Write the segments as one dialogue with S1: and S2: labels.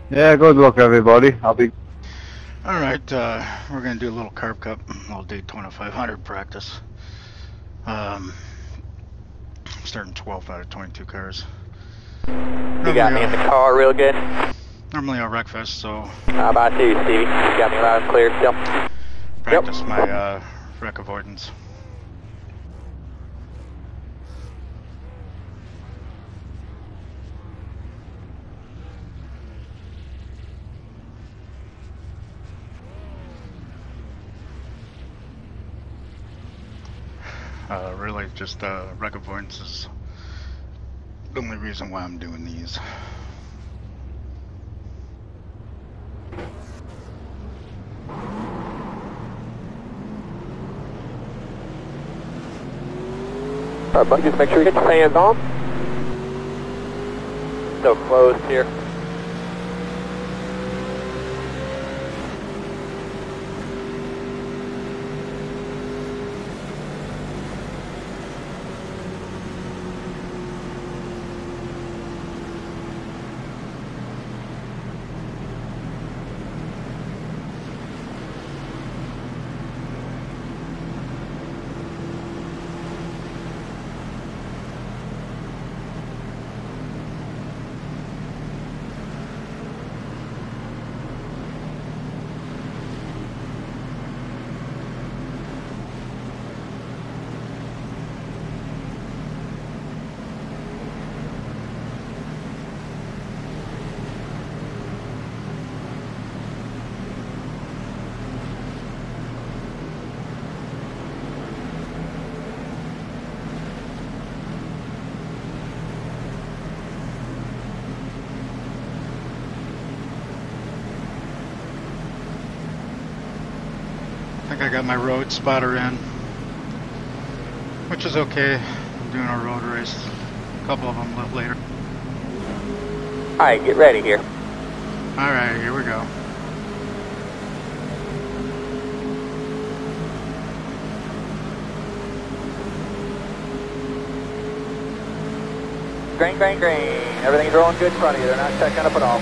S1: Yeah, good luck everybody. I'll be...
S2: Alright, we're gonna do a little carb cup, a little Daytona 500 practice. Starting 12 out of 22 cars.
S3: You got me in the car real good.
S2: Normally I'll wreckfest, so...
S3: How about you, Stevie? You got me loud and clear still?
S2: Practice my wreck avoidance. Really just wreck avoidance is the only reason why I'm doing these.
S3: Alright, buddy, just make sure you get your fans on. Still closed here. I think I got my road spotter in, which is okay. I'm doing a road race. A couple of them a little later. Alright, get ready here.
S2: Alright, here we go.
S3: Green, green, green. Everything's rolling good in front of you. They're not checking up at all.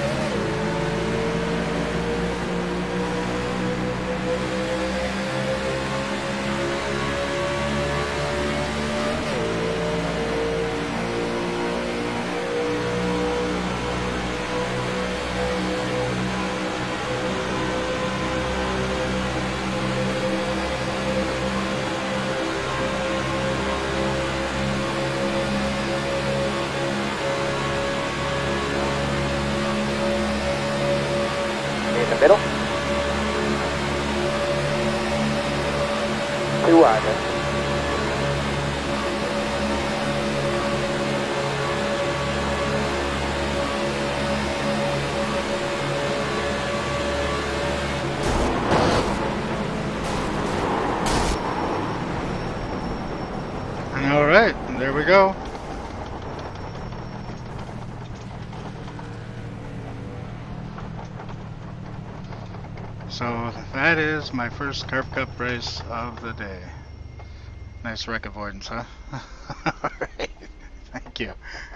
S3: In the middle. Too wide there.
S2: Alright, there we go. So that is my first Carb Cup race of the day. Nice wreck avoidance, huh? Alright, thank you.